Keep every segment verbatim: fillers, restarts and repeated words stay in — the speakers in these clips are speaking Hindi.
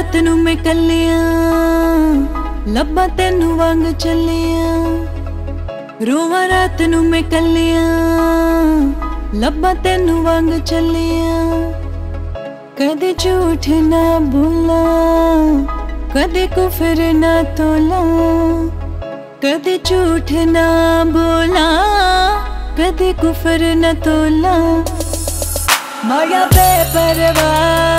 रात नू मैं कलियां लब्बा तेनू वांग चलियां, रोवां रात नू मैं कलियां लब्बा तेनू वांग चलियां। कदे झूठ ना बोला कदे कुफर ना तोला, कदे झूठ ना बोला कदे कुफर न तोला। माया बेपरवाह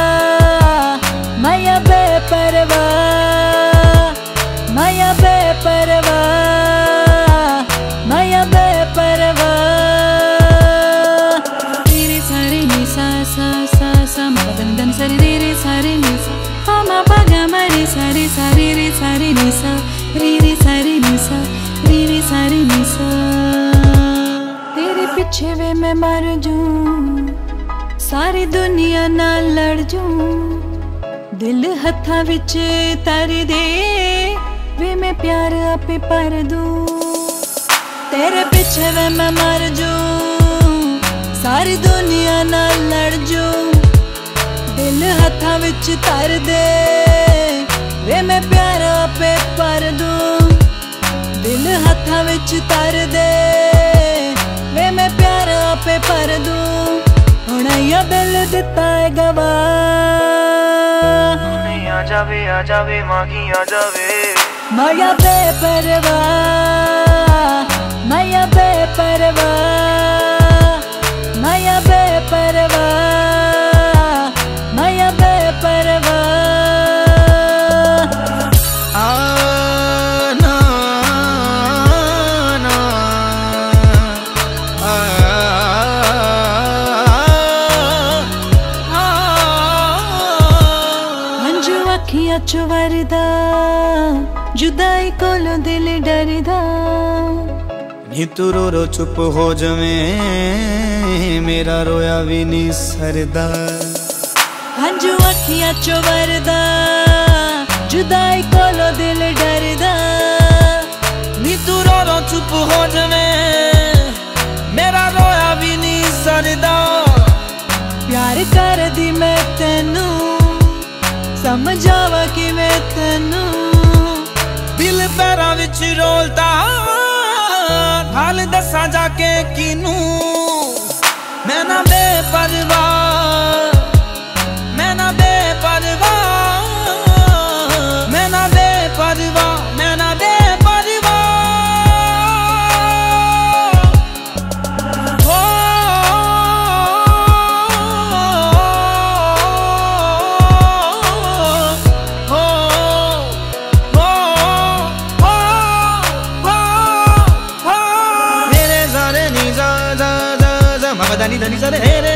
माया बेपरवाह माया बेपरवाह माया बेपरवाह। तेरे सारे नी सा सा सा सा मा दन दन सरे रे रे सारे नी सा पा मा पा गा मा रे सारे सारे रे सारे नी सा रे रे सारे नी सा रे रे सारे नी सा। तेरे पीछे वे मैं मर जूं सारी दुनिया नाल लड़ जूं, दिल हत्था विच तर दे वे मैं प्यार आपे पर दूं। तेरे पीछे वे मैं मर जूं सारी दुनिया नाल लड़ जूं, दिल हत्था विच तर दे वे मैं प्यार आपे पर दूं। दिल हत्था विच तर दे वे मैं प्यार आपे पर दूं। हुण या दिल दिता है गवा, आ जावे आ जावे मागी आ जावे। माया बेपरवाह माया बेपरवाह माया बेपरवाह माया बेपरवाह। अखियां चो वरदा जुदाई कोलों दिल डरदा, नी तू रो रो चुप हो जमे मेरा रोया भी नी सरदा। हंजू अखियां चो वरदा जुदाई कोलों दिल डरदा, नी तू रो रो चुप हो जमे मेरा रोया भी नी सरदा। प्यार कर दी मैं तेनू समझावा कि मैं तेनू, दिल पैरां विच रोलदा हाल दसा जाके किनू। मैं ना बेपरवाह मैं ना बेपरवाह मैं ना बेपरवाह मैं ना बेपरवाह। हो Dani Dani Dani